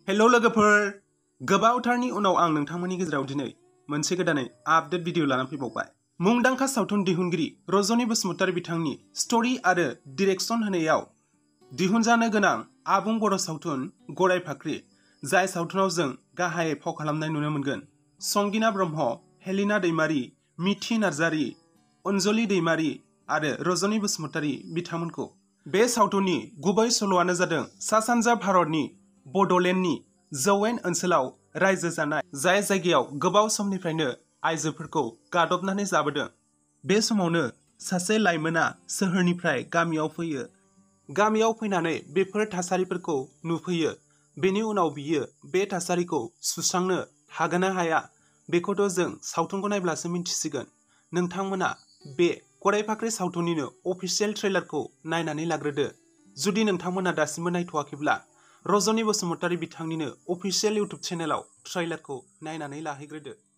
Hello लोगोफोर गोबावथारनि उनाव आं नोंथांमोननि गेजेराव दिनै मोनसे गोदानै आपडेट भिडिअ लाना फैबावबाय। मुंदांखा सावथुन दिहुनगिरि रजनी बसुमतारी बिथांनि स्टोरी आरो डिरेक्शन होनायाव दिहुनजानो गोनां आबुं बर' सावथुन गराय फाख्रि, जाय सावथुनाव जों गाहायै फाव खालामनाय नुनो मोनगोन संगिना ब्रह्म, हेलिना दैमारी, मिथि नार्जारी, अंजलि दैमारी आरो रजनी बसुमतारी बिथांमोनखौ। बे सावथुननि गुबै सल'आनो जादों सा सानजा भारतनि बड'लेण्डनि जौयेन ओनसोलाव रायजो जानाय, जाय जायगायाव गोबाव समनिफ्रायनो आइजोफोरखौ गादबनानै जाबोदों। बे समावनो सासे लाइमोना सोहोरनिफ्राय गामियाव फैयो। गामियाव फैनानै बेफोर थासारिफोरखौ नुफैयो। बेनि उनाव बियो बे थासारिखौ सुस्रांनो हागोन ना हाया बेखौथ' जों सावथुनखौ नायब्लासो मिन्थिसिगोन। नोंथांमोना बे गराय फाख्रि सावथुननिनो अफिसियेल ट्रेलारखौ नायनानै लाग्रोदो। जुदि नोंथांमोना दासिमबो नायथ'वाखैब्ला रजनी बसुमतारी बिथांनिनो अफिसियेल इउटुब चेनेलाव ट्रेलारखौ नायनानै लाहैग्रोदो।